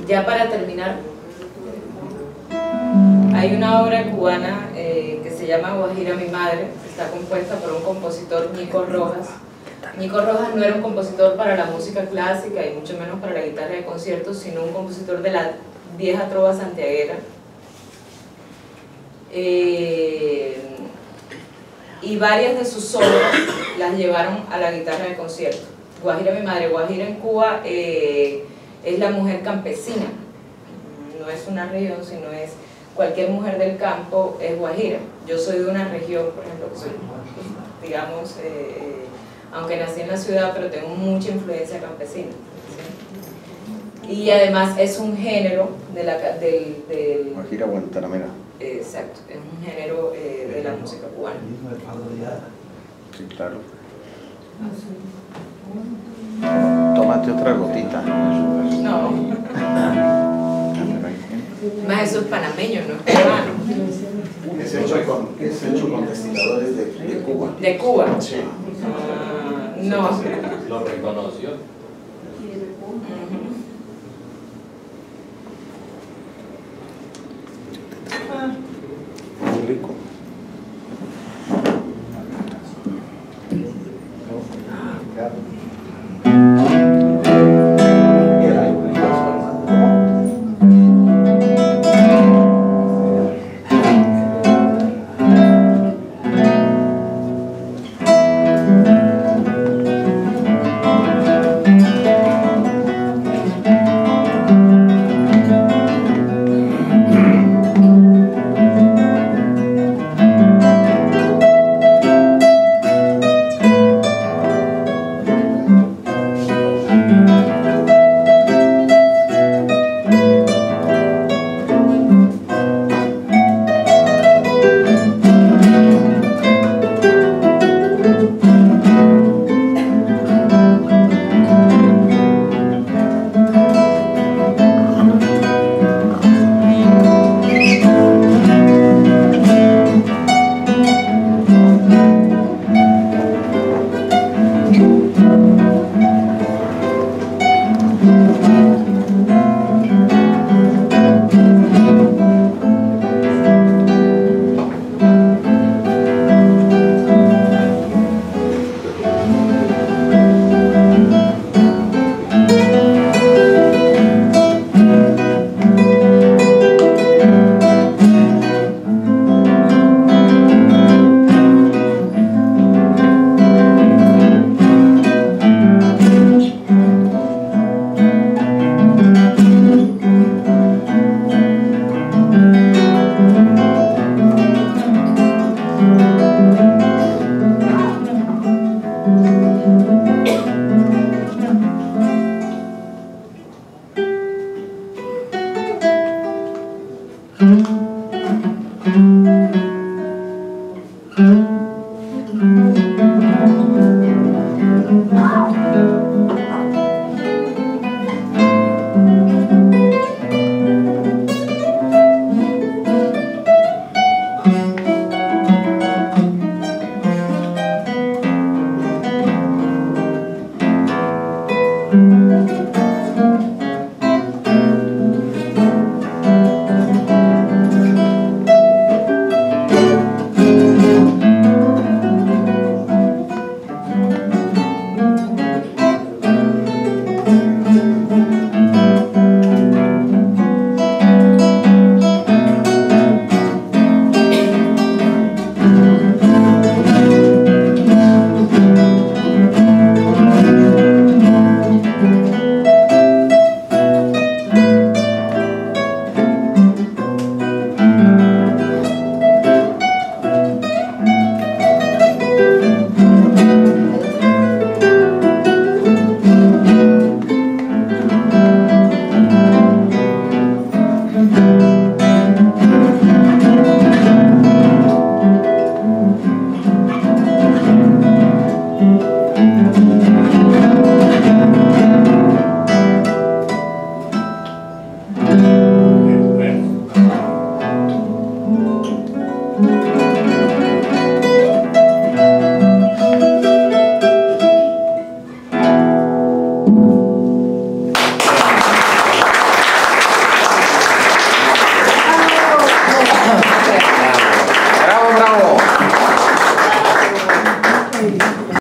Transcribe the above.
Ya para terminar, hay una obra cubana que se llama Guajira mi madre, que está compuesta por un compositor, Ñico Rojas. Ñico Rojas no era un compositor para la música clásica y mucho menos para la guitarra de conciertos, sino un compositor de la vieja trova santiaguera. Y varias de sus obras las llevaron a la guitarra de concierto. Guajira mi madre, Guajira en Cuba es la mujer campesina, no es una región, sino es cualquier mujer del campo es guajira. Yo soy de una región, por ejemplo, que soy, digamos, aunque nací en la ciudad, pero tengo mucha influencia campesina, ¿sí? Y además es un género del Guajira guantanamera. Exacto, es un género de la música cubana. Sí, claro. Tómate otra gotita. No. Más eso es panameño, no es cubano. Es hecho con destiladores de Cuba. ¿De Cuba? Sí. No. Lo reconoció.